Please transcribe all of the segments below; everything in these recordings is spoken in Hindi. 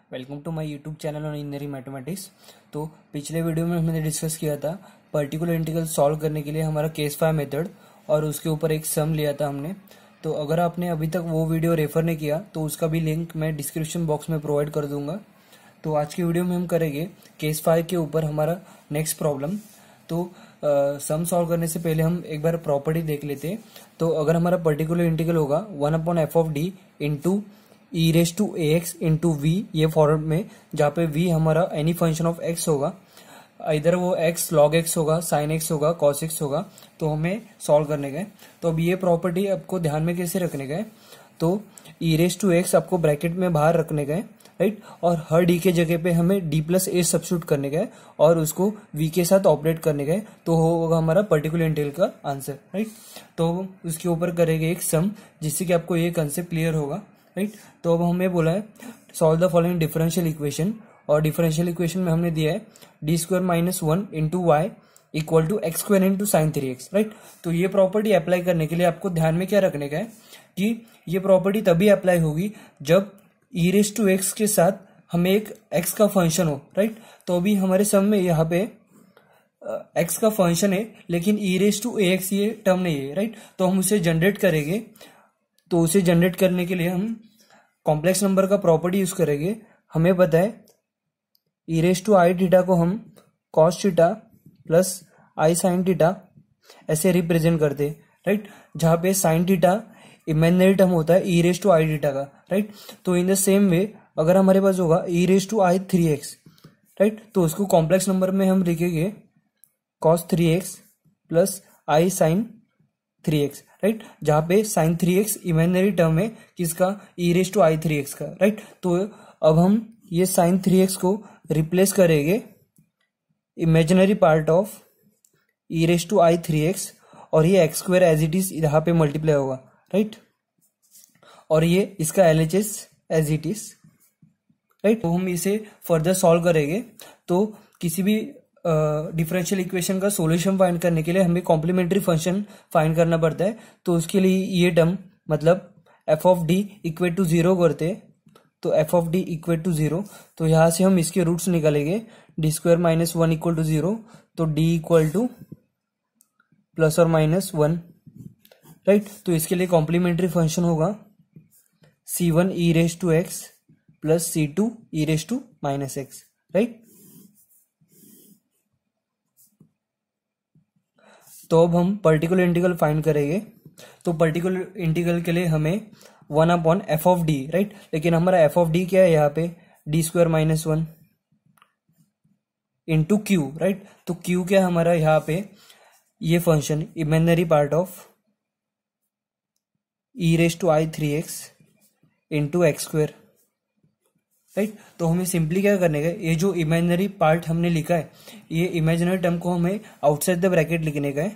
Welcome to my YouTube channel on engineering mathematics. तो पिछले वीडियो में हमने डिस्कस किया था पर्टिकुलर इंटीग्रल सॉल्व करने के लिए हमारा केस 5 मेथड और उसके ऊपर एक सम लिया था हमने। तो अगर आपने अभी तक वो वीडियो रेफर नहीं किया तो उसका भी लिंक मैं डिस्क्रिप्शन बॉक्स में प्रोवाइड कर दूंगा। तो आज की वीडियो में हम करेंगे केस 5 के ऊपर हमारा नेक्स्ट प्रॉब्लम। तो सम सॉल्व करने से पहले हम एक बार प्रॉपर्टी देख लेते हैं। तो अगर हमारा पर्टिकुलर इंटीग्रल होगा 1/f(d) into E raise to A X into V, ये फॉर्मेट में, जहाँ पे वी हमारा एनी फंक्शन ऑफ एक्स होगा, इधर वो एक्स लॉग एक्स होगा, साइन एक्स होगा, कॉस एक्स होगा, तो हमें सॉल्व करने का है। तो अब ये प्रॉपर्टी आपको ध्यान में कैसे रखने का है, तो ई रेस टू एक्स आपको ब्रैकेट में बाहर रखने का है, राइट, और हर डी के जगह पे हमें डी प्लस ए सब्स्टिट्यूट करने का है और उसको वी के साथ ऑपरेट करने का है, तो होगा हमारा पर्टिकुलर इंटीग्रल का आंसर, राइट। तो उसके ऊपर करेंगे एक सम जिससे कि आपको ये कंसेप्ट क्लियर होगा, राइट। तो अब हमें बोला है solve the following differential equation, और डिफरेंशियल इक्वेशन में हमने दिया है D square minus 1 into Y equal to X square into sine 3x, right. तो ये प्रॉपर्टी अप्लाई करने के लिए आपको ध्यान में क्या रखने का है कि ये प्रॉपर्टी तभी अप्लाई होगी जब ई रेस टू एक्स के साथ हमें एक एक्स का फंक्शन हो, राइट। तो अभी हमारे सम में यहाँ पे एक्स का फंक्शन है लेकिन E raise to A X ये टर्म नहीं है, राइट। तो हम उसे जनरेट करेंगे, तो उसे जनरेट करने के लिए हम कॉम्प्लेक्स नंबर का प्रॉपर्टी यूज करेंगे। हमें पता है E raise to I theta को हम cos theta plus I sine theta ऐसे रिप्रेजेंट करते, राइट, जहां पे साइन थीटा इमेजिनरी टर्म होता है E raise to I theta का, राइट। तो इन द सेम वे अगर हमारे पास होगा E raise to I 3x, right, तो उसको कॉम्प्लेक्स नंबर में हम लिखेंगे cos 3x plus I sine 3x, right, जहां पे साइन 3x इमेजिनरी टर्म है किसका, ई रेस टू आई 3x का, राइट। तो अब हम ये साइन 3x को रिप्लेस करेंगे imaginary part of E raise to I 3x और ये X square as it is यहाँ पे मल्टीप्लाई होगा, राइट, और ये इसका LHS as it is, right. तो हम इसे फर्दर सॉल्व करेंगे। तो किसी भी डिफरेंशियल इक्वेशन का सॉल्यूशन फाइंड करने के लिए हमें कॉम्प्लीमेंट्री फंक्शन फाइंड करना पड़ता है। तो उसके लिए ये टर्म मतलब F of D equal to 0 करते हैं, तो F of D equal to 0, तो यहां से हम इसके रूट्स निकालेंगे D square minus 1 equal to 0, तो डी इक्वल टू प्लस और माइनस 1, राइट। तो इसके लिए कॉम्प्लीमेंट्री फंक्शन होगा c1 E raise to X plus c2 E raise to minus X, right. तो अब हम पर्टिकुलर इंटीग्रल फाइंड करेंगे। तो पर्टिकुलर इंटीग्रल के लिए हमें 1/f(d), राइट, लेकिन हमारा f(d) क्या है यहाँ पे D square minus 1 into Q, right. तो क्यू क्या है हमारा यहाँ पे ये function imaginary part of E raise to I 3x into X square, right. तो हमें सिंपली क्या करने का, ये जो इमेजिनरी पार्ट हमने लिखा है ये इमेजिनरी टर्म को हमें आउटसाइड द ब्रैकेट लिखने का है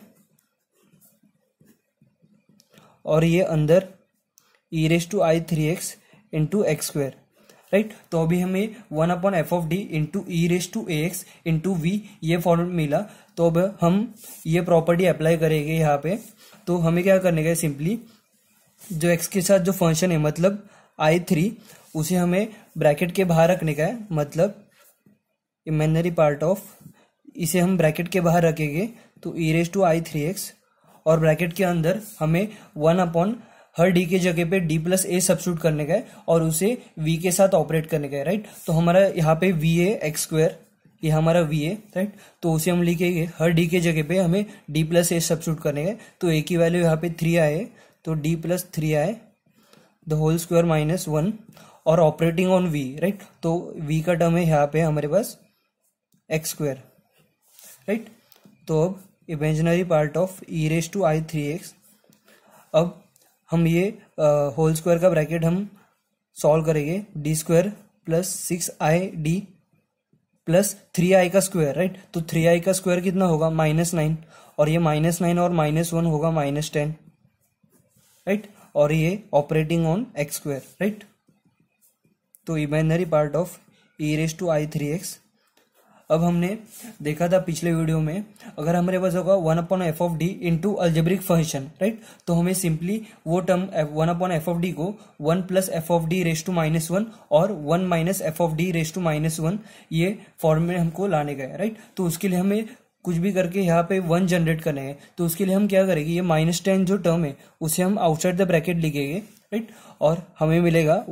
और ये अंदर E raise to I 3x into X square, right. तो अभी हमें 1/f(d) into E raise to A X into V ये फॉर्मेट मिला। तो अब हम ये प्रॉपर्टी अप्लाई करेंगे यहाँ पे। तो हमें क्या करने का है, सिंपली जो एक्स के साथ जो फंक्शन है मतलब I3 उसे हमें ब्रैकेट के बाहर रखने का है, मतलब इमेजिनरी पार्ट ऑफ इसे हम ब्रैकेट के बाहर रखेंगे, तो E raise to I 3x और ब्रैकेट के अंदर हमें 1/ हर डी के जगह पे डी प्लस ए सब्स्टिट्यूट करने का है और उसे वी के साथ ऑपरेट करने का है, राइट। तो हमारा यहाँ पे वी है एक्स स्क्वायर, ये हमारा वी है, राइट। तो उसे हम लिखेंगे हर डी के जगह पे हमें डी प्लस ए सब्स्टिट्यूट करने का है। तो ए की वैल्यू यहाँ पे 3 आए, तो डी प्लस 3 आए द होल स्क्वायर माइनस 1 और ऑपरेटिंग ऑन वी, राइट। तो वी का टर्म है यहाँ पे हमारे पास एक्स स्क्वायर, राइट। तो अब imaginary part of E raise to I 3x, अब हम ये होल स्क्वायर का ब्रैकेट हम सॉल्व करेंगे D square plus 6i(d) plus 3i का स्क्वायर, राइट। तो 3i का स्क्वायर कितना होगा -9 और ये -9 और -1 होगा -10, राइट, और ये operating on X square, right. तो imaginary part of E raise to I 3x। अब हमने देखा था पिछले वीडियो में, अगर हमारे पास होगा 1/f(d) into algebraic function, right, तो हमें सिंपली वो टर्म 1/f(d) को 1+f(d)(-1) और 1-f(d)(-1) ये फॉर्म में हमको लाने का है, राइट। तो उसके लिए हमें कुछ भी करके यहाँ पे 1 जनरेट करना है। तो उसके लिए हम क्या करेंगे, ये -10 जो टर्म है उसे हम आउटसाइड द ब्रैकेट लिखेंगे, राइट, और हमें मिलेगा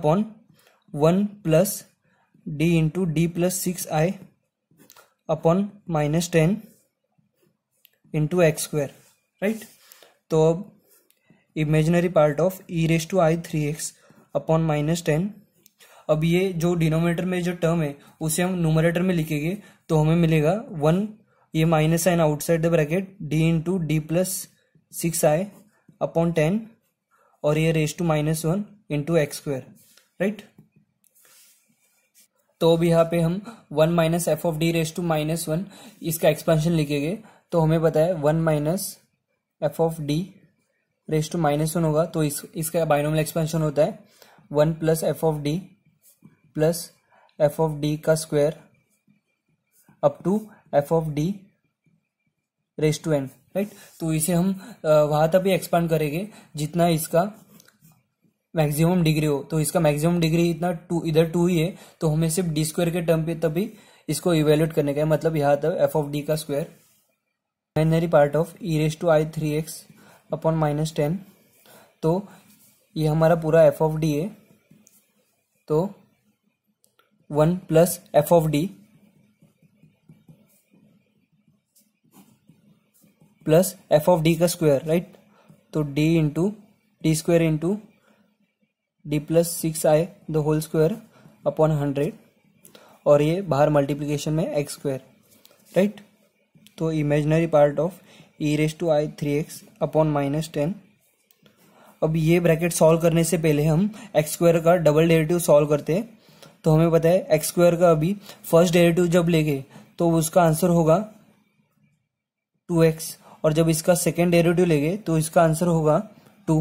1/1+d into d+6i upon -10 into x², right. तो अब imaginary part of e⁻³ upon -10, अब ये जो डिनोमिनेटर में जो टर्म है उसे हम न्यूमरेटर में लिखेंगे, तो हमें मिलेगा 1, ये minus sign outside the bracket d into d+6i upon 10 और ये (-1) इंटू x², राइट। तो अब यहाँ पे हम 1-f(d)(-1) इसका एक्सपेंशन लिखेंगे। तो हमें पता है 1-f(d)(-1) होगा, तो इसका बाइनोमियल एक्सपेंशन होता है 1+f(d) प्लस f(d) का square up to f(d)(n), right. तो इसे हम वहां तक भी एक्सपांड करेंगे जितना इसका मैक्सिमम डिग्री हो। तो इसका मैक्सिमम डिग्री इतना इधर 2 ही है, तो हमें सिर्फ d² के टर्म पे तभी इसको इवेल्युएट करने का है, मतलब यहाँ तक f(d) का square. Imaginary part of e⁻³ upon -10, तो ये हमारा पूरा f(d) है, तो 1+f(d) प्लस f(d) का स्क्वायर, राइट। तो d into d² into d+6i the whole square upon 100, और ये बाहर मल्टीप्लीकेशन में x², राइट। तो imaginary part of e⁻³ upon -10। अब ये ब्रैकेट सॉल्व करने से पहले हम x² का डबल डेरिवेटिव सॉल्व करते हैं। तो हमें पता है x² का अभी फर्स्ट डेरिवेटिव जब लेंगे तो उसका आंसर होगा 2x, और जब इसका सेकेंड डेरिवेटिव लेंगे तो इसका आंसर होगा 2,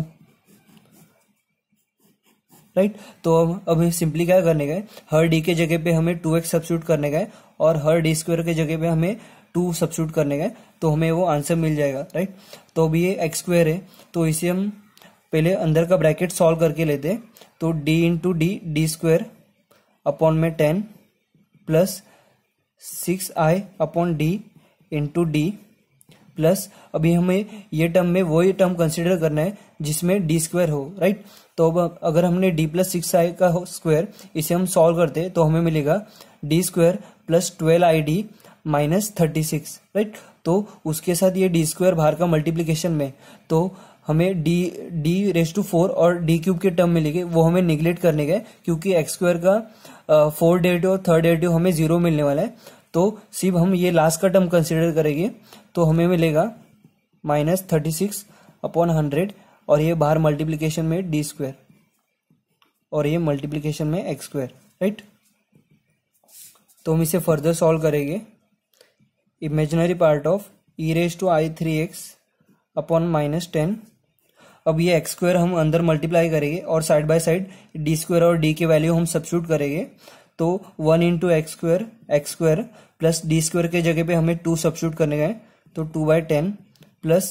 राइट। तो अब हमें सिंपली क्या करने का है, हर d के जगह पे हमें 2x सब्स्टिट्यूट करने का है और हर d² के जगह पे हमें 2 सब्स्टिट्यूट करने का है, तो हमें वो आंसर मिल जाएगा, राइट। तो अभी ये x² है, तो इसे हम पहले अंदर का ब्रैकेट सॉल्व करके लेते हैं। तो d इंटू d² अपॉन में 10 plus 6i upon d into d plus, अभी हमें ये टर्म में वही टर्म कंसिडर करना है जिसमें d² हो, राइट। तो अब अगर हमने d+6i का स्क्वायर इसे हम सॉल्व करते तो हमें मिलेगा d² plus 12id minus 36, right. तो उसके साथ ये d² बाहर का मल्टीप्लीकेशन में, तो हमें d⁴ और d³ के टर्म मिलेंगे, वो हमें निगलेक्ट करने का, क्योंकि x² का 4 डेरिवेटिव और थर्ड डेरिवेटिव हमें 0 मिलने वाला है। तो सिर्फ हम ये लास्ट का टर्म कंसिडर करेंगे, तो हमें मिलेगा -36 अपॉन 100, और ये बाहर मल्टीप्लीकेशन में d² और ये मल्टीप्लीकेशन में x², राइट। तो हम इसे फर्दर सॉल्व करेंगे। Imaginary part of e⁻³ upon -10, अब ये x² हम अंदर मल्टीप्लाई करेंगे और साइड बाय साइड d² और d के वैल्यू हम सब्स्टिट्यूट करेंगे। तो 1 इंटू x² प्लस d² के जगह पे हमें 2 सब्स्टिट्यूट करने का है, तो 2/10 plus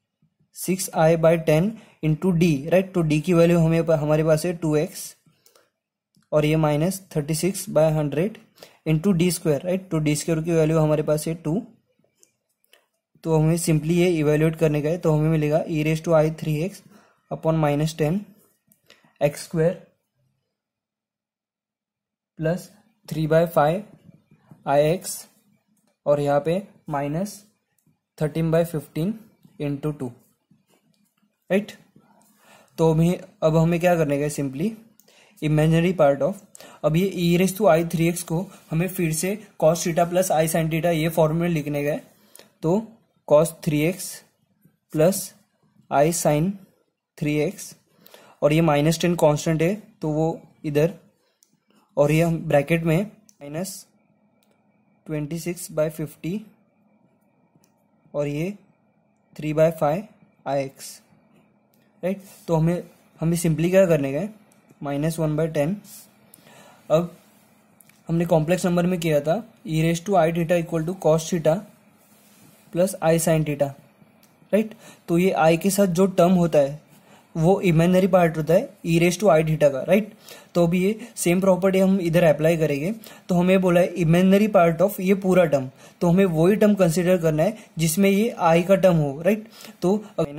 6i/10 into d, right. तो d की वैल्यू हमारे पास है 2x, और ये -36/100 इंटू d², राइट। तो d² की वैल्यू हमारे पास है 2, तो हमें सिंपली ये इवेल्युएट करने का है। तो हमें मिलेगा e⁻³ upon -10 x² plus 3/5 ix, और यहाँ पे -13/15 इंटू 2, राइट। तो अब हमें क्या करने का है, सिंपली इमेजिनरी पार्ट ऑफ, अब ये e⁻³ को हमें फिर से cos theta plus i sin theta ये फॉर्मूले में लिखने का है। तो cos 3x plus i sin 3x, और ये -10 कांस्टेंट है तो वो इधर, और ये हम ब्रैकेट में -26/50 और ये 3/5 ix, राइट। तो हमें सिंपली क्या करने का है, -1/10। अब हमने कॉम्प्लेक्स नंबर में किया था E raise to I theta equal to cos theta plus I sine theta, right. तो ये आई के साथ जो टर्म होता है वो इमेजिनरी पार्ट होता है E raise to I theta का, राइट। तो अभी ये सेम प्रॉपर्टी हम इधर अप्लाई करेंगे। तो हमें बोला है इमेजिनरी पार्ट ऑफ ये पूरा टर्म, तो हमें वही टर्म कंसिडर करना है जिसमें ये आई का टर्म हो, राइट। तो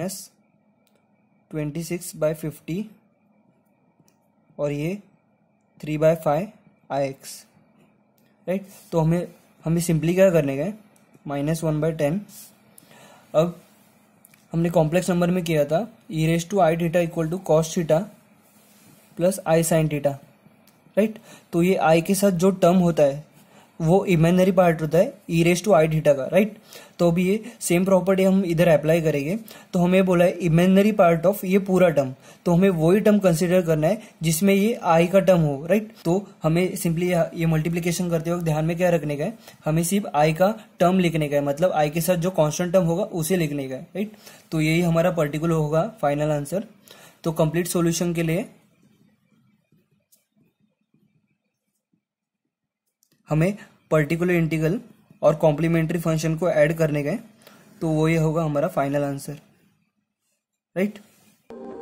-26/50 और ये 3/5 IX, राइट। तो हमें सिंपली क्या करने का है, -1/10। अब हमने कॉम्प्लेक्स नंबर में किया था E raise to I theta equal to cos theta plus I sine theta, right. तो ये आई के साथ जो टर्म होता है वो इमेजिनरी पार्ट होता है E raise to I theta का, राइट। तो अभी ये सेम प्रॉपर्टी हम इधर अप्लाई करेंगे। तो हमें बोला है इमेजिनरी पार्ट ऑफ ये पूरा टर्म, तो हमें वही टर्म कंसिडर करना है जिसमें ये आई का टर्म हो, राइट। तो हमें सिंपली ये मल्टीप्लीकेशन करते वक्त ध्यान में क्या रखने का है, हमें सिर्फ आई का टर्म लिखने का है, मतलब आई के साथ जो कॉन्स्टेंट टर्म होगा उसे लिखने का है, राइट। तो यही हमारा पर्टिकुलर होगा फाइनल आंसर। तो कंप्लीट सॉल्यूशन के लिए हमें पर्टिकुलर इंटीग्रल और कॉम्प्लीमेंट्री फंक्शन को ऐड करने का है, तो वो ये होगा हमारा फाइनल आंसर, राइट।